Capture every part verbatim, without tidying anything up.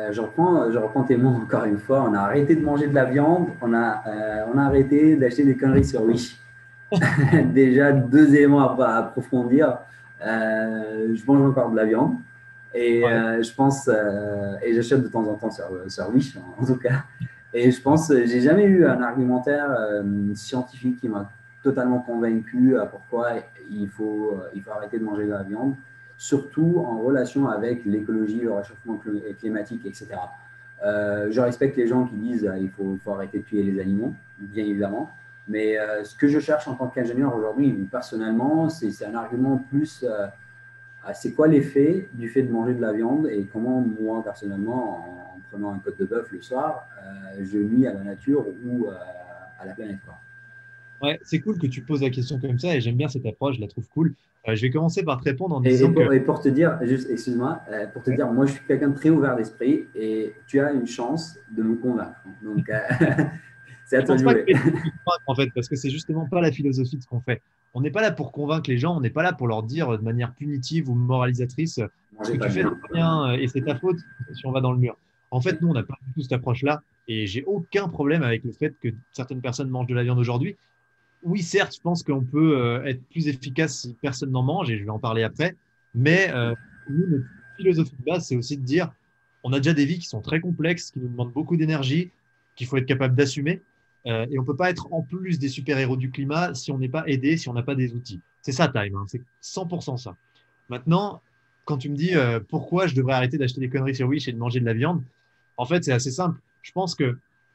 je reprends, je reprends tes mots encore une fois. On a arrêté de manger de la viande, on a, euh, on a arrêté d'acheter des conneries sur Wish. Déjà, deux éléments à, à approfondir. Euh, je mange encore de la viande et Ouais, euh, je pense, euh, et j'achète de temps en temps sur, sur Wish en, en tout cas. Et je pense, j'ai jamais eu un argumentaire euh, scientifique qui m'a totalement convaincu à pourquoi il faut, il faut arrêter de manger de la viande, surtout en relation avec l'écologie, le réchauffement climatique, et cetera. Euh, je respecte les gens qui disent qu'il euh, faut, faut arrêter de tuer les animaux, bien évidemment. Mais euh, ce que je cherche en tant qu'ingénieur aujourd'hui, personnellement, c'est un argument plus euh, à c'est quoi l'effet du fait de manger de la viande et comment moi, personnellement, en, en prenant un côte de bœuf le soir, euh, je nuis à la nature ou euh, à la planète. Quoi. ouais, c'est cool que tu poses la question comme ça et j'aime bien cette approche, je la trouve cool. Euh, je vais commencer par te répondre en Et, et, disant que pour, et, pour, te dire, juste, excuse-moi, euh, pour te ouais, dire, moi je suis quelqu'un de très ouvert d'esprit et tu as une chance de me convaincre. Donc, euh, c'est à je toi de pense pas que jouer. tu aies de convaincre, en fait, parce que c'est justement pas la philosophie de ce qu'on fait. On n'est pas là pour convaincre les gens, on n'est pas là pour leur dire de manière punitive ou moralisatrice ce Mangez que pas tu de fais, c'est viande. pas bien euh, et c'est ta faute si on va dans le mur. En fait, nous, on n'a pas du tout cette approche-là et j'ai aucun problème avec le fait que certaines personnes mangent de la viande aujourd'hui. Oui, certes, je pense qu'on peut euh, être plus efficace si personne n'en mange, et je vais en parler après, mais euh, nous, notre philosophie de base, c'est aussi de dire, on a déjà des vies qui sont très complexes, qui nous demandent beaucoup d'énergie, qu'il faut être capable d'assumer, euh, et on ne peut pas être en plus des super-héros du climat si on n'est pas aidé, si on n'a pas des outils. C'est ça, Time, hein, c'est cent pour cent ça. Maintenant, quand tu me dis euh, pourquoi je devrais arrêter d'acheter des conneries sur Wish et de manger de la viande, en fait, c'est assez simple. Je pense que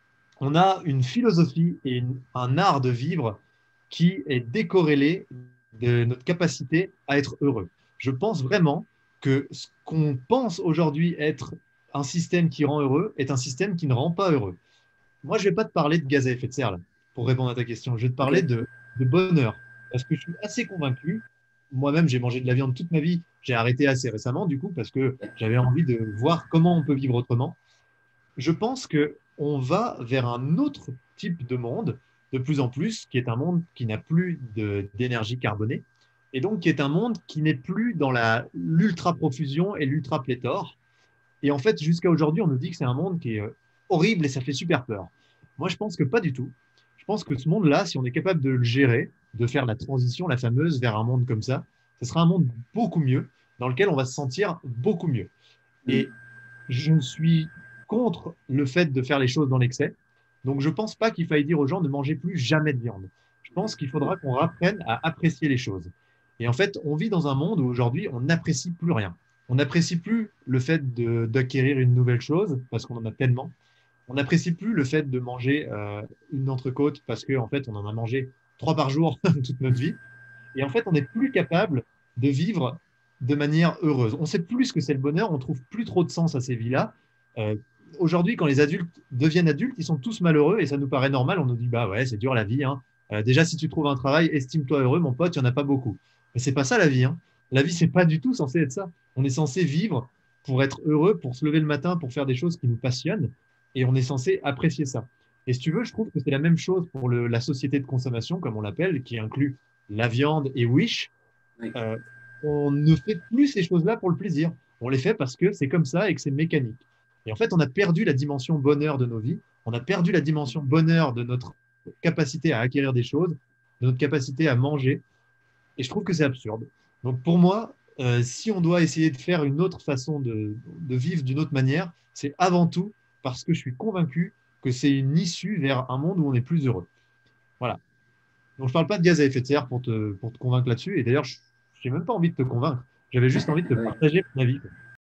on a une philosophie et une- un art de vivre qui est décorrélé de notre capacité à être heureux. Je pense vraiment que ce qu'on pense aujourd'hui être un système qui rend heureux est un système qui ne rend pas heureux. Moi, je ne vais pas te parler de gaz à effet de serre là, pour répondre à ta question. Je vais te Ok. parler de, de bonheur. Parce que je suis assez convaincu. Moi-même, j'ai mangé de la viande toute ma vie. J'ai arrêté assez récemment, du coup, parce que j'avais envie de voir comment on peut vivre autrement. Je pense que on va vers un autre type de monde de plus en plus, qui est un monde qui n'a plus de- d'énergie carbonée, et donc qui est un monde qui n'est plus dans la l'ultra profusion et l'ultra pléthore. Et en fait, jusqu'à aujourd'hui, on nous dit que c'est un monde qui est euh, horrible et ça fait super peur. Moi, je pense que pas du tout. Je pense que ce monde-là, si on est capable de le gérer, de faire la transition, la fameuse, vers un monde comme ça, ce sera un monde beaucoup mieux, dans lequel on va se sentir beaucoup mieux. Mm. Et je suis contre le fait de faire les choses dans l'excès. Donc, je ne pense pas qu'il faille dire aux gens ne mangez plus jamais de viande. Je pense qu'il faudra qu'on apprenne à apprécier les choses. Et en fait, on vit dans un monde où aujourd'hui, on n'apprécie plus rien. On n'apprécie plus le fait de- d'acquérir une nouvelle chose parce qu'on en a tellement. On n'apprécie plus le fait de manger euh, une entrecôte parce qu'en en fait, on en a mangé trois par jour toute notre vie. Et en fait, on n'est plus capable de vivre de manière heureuse. On ne sait plus ce que c'est le bonheur, on trouve plus trop de sens à ces vies-là. Euh, Aujourd'hui, quand les adultes deviennent adultes, ils sont tous malheureux et ça nous paraît normal. On nous dit, bah ouais, c'est dur la vie, hein. Euh, déjà, si tu trouves un travail, estime-toi heureux, mon pote, il n'y en a pas beaucoup. Mais c'est pas ça la vie, hein. La vie, c'est pas du tout censé être ça. On est censé vivre pour être heureux, pour se lever le matin, pour faire des choses qui nous passionnent et on est censé apprécier ça. Et si tu veux, je trouve que c'est la même chose pour le- la société de consommation, comme on l'appelle, qui inclut la viande et Wish, Oui. euh, on ne fait plus ces choses-là pour le plaisir. On les fait parce que c'est comme ça et que c'est mécanique. Et en fait, on a perdu la dimension bonheur de nos vies, on a perdu la dimension bonheur de notre capacité à acquérir des choses, de notre capacité à manger. Et je trouve que c'est absurde. Donc pour moi, euh, si on doit essayer de faire une autre façon de, de vivre d'une autre manière, c'est avant tout parce que je suis convaincu que c'est une issue vers un monde où on est plus heureux. Voilà. Donc, je ne parle pas de gaz à effet de serre pour te, pour te convaincre là-dessus. Et d'ailleurs, je n'ai même pas envie de te convaincre. J'avais juste envie de te Oui. partager mon avis.